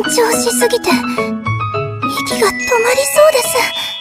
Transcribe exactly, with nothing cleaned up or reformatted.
張しすぎて息が止まりそうです。